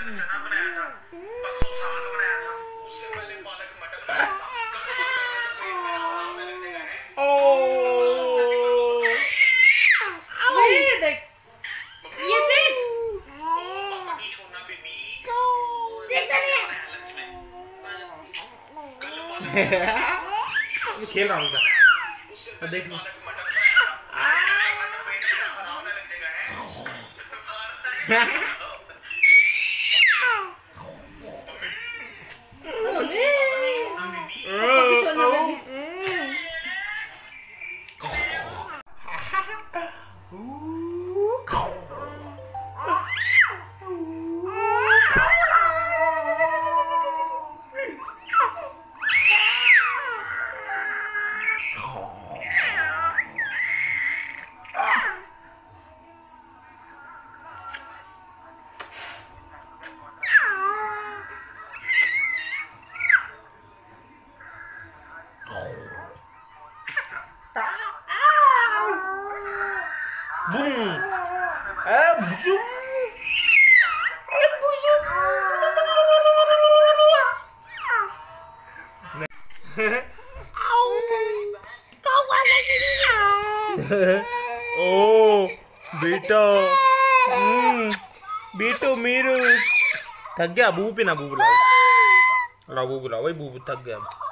चना बनाया था, परसों साग बनाया था, उससे पहले पालक मटर बनाया था। कल पेट में आराम में लगने गए हैं। ये देख पापा की छोड़ना बेबी देख लंच में कल पालक खेल रहा हूँ उससे देख लो। पालक मटर बनाया था, पेट में आराम में लगने गए हैं। ओ बेटा बेटो मेरो थक गया बूबू पे ना बूबू लाओ बूबू लाओ भाई बूबू थक गया।